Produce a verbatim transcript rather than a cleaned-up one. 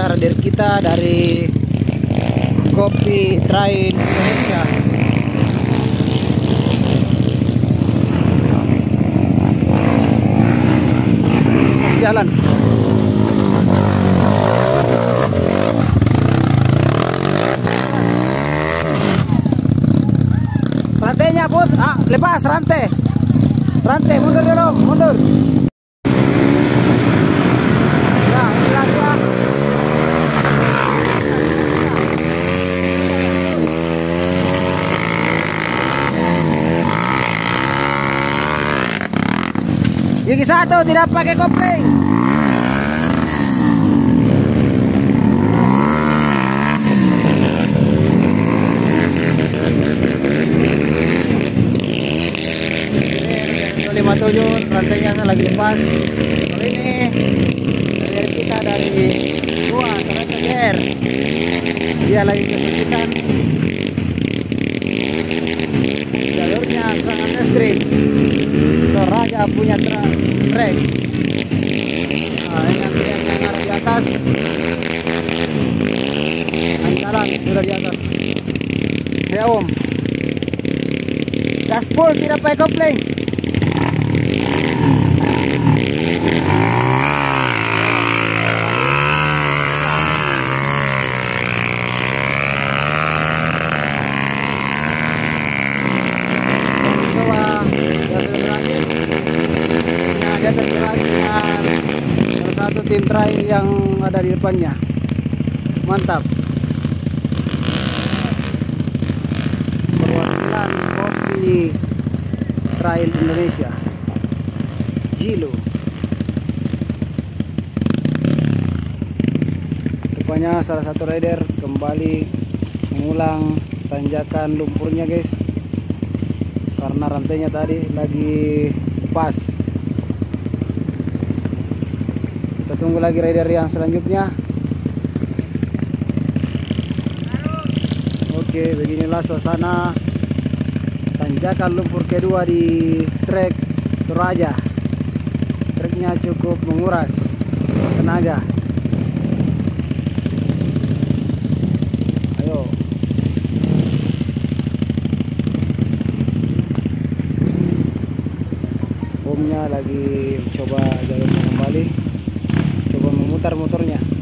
hadir kita dari Kopi Trail Indonesia. Jalan. Rantainya put, ah, lepas rantai. Rantai mundur dulu, mundur. Nah, ini lagi ya. Gigi satu tidak pakai kopling. lima puluh tujuh rantainya lagi lepas. Kali ini dari kita dari dua terakhir dia lagi kesulitan. Jalurnya sangat ekstrim. Toraja punya trek. Nah, ini nanti yang ada di atas. Ancalan sudah di atas. Ya om. Gaspol tidak pakai kopling. Dia terjerat dengan salah satu tim trail yang ada di depannya. Mantap. Perwakilan Kopi Trail Indonesia, Jilo. Rupanya salah satu rider kembali mengulang tanjakan lumpurnya guys, karena rantainya tadi lagi pas. Kita tunggu lagi rider yang selanjutnya. Oke, beginilah suasana tanjakan lumpur kedua di trek Toraja. Treknya cukup menguras tenaga. Ayo. Omnya lagi coba jalurnya kembali. Coba memutar motornya.